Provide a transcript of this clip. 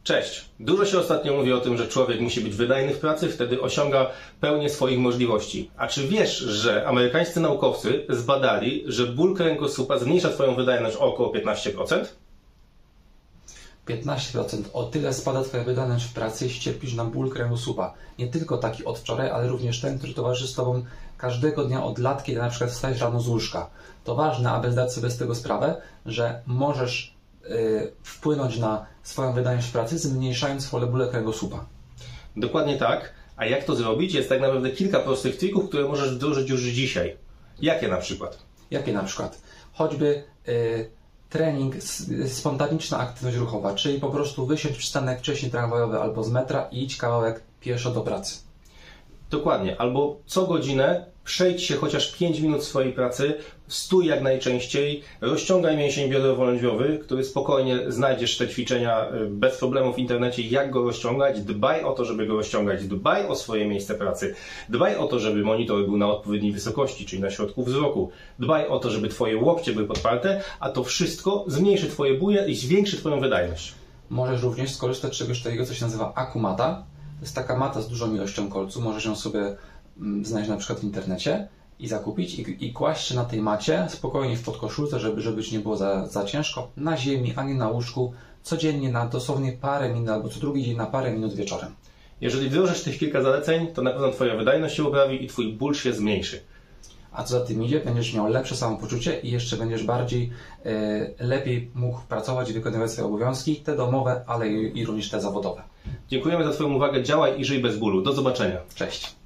Cześć. Dużo się ostatnio mówi o tym, że człowiek musi być wydajny w pracy, wtedy osiąga pełnię swoich możliwości. A czy wiesz, że amerykańscy naukowcy zbadali, że ból kręgosłupa zmniejsza twoją wydajność o około 15%? 15%. O tyle spada twoja wydajność w pracy, jeśli cierpisz na ból kręgosłupa. Nie tylko taki od wczoraj, ale również ten, który towarzyszy z tobą każdego dnia od lat, kiedy na przykład wstajesz rano z łóżka. To ważne, aby zdać sobie z tego sprawę, że możesz wpłynąć na swoją wydajność w pracy, zmniejszając swoje bóle kręgosłupa. Dokładnie tak. A jak to zrobić? Jest tak naprawdę kilka prostych trików, które możesz wdrożyć już dzisiaj. Jakie na przykład? Jakie na przykład? Choćby trening, spontaniczna aktywność ruchowa, czyli po prostu wysiądź przystanek wcześniej tramwajowy albo z metra i idź kawałek pieszo do pracy. Dokładnie. Albo co godzinę przejdź się chociaż 5 minut w swojej pracy, stój jak najczęściej, rozciągaj mięsień biodrowo-lędźwiowy, który spokojnie znajdziesz te ćwiczenia bez problemu w internecie, jak go rozciągać. Dbaj o to, żeby go rozciągać, dbaj o swoje miejsce pracy, dbaj o to, żeby monitor był na odpowiedniej wysokości, czyli na środku wzroku, dbaj o to, żeby twoje łokcie były podparte, a to wszystko zmniejszy twoje bóle i zwiększy twoją wydajność. Możesz również skorzystać z czegoś takiego, co się nazywa akumata. To jest taka mata z dużą ilością kolców, możesz ją sobie znaleźć na przykład w internecie i zakupić i kłaść się na tej macie spokojnie w podkoszulce, żeby ci nie było za ciężko, na ziemi, a nie na łóżku, codziennie na dosłownie parę minut albo co drugi dzień na parę minut wieczorem. Jeżeli wdrożysz tych kilka zaleceń, to na pewno twoja wydajność się poprawi i twój ból się zmniejszy. A co za tym idzie, będziesz miał lepsze samopoczucie i jeszcze będziesz lepiej mógł pracować i wykonywać swoje obowiązki, te domowe, ale i również te zawodowe. Dziękujemy za twoją uwagę, działaj i żyj bez bólu. Do zobaczenia. Cześć.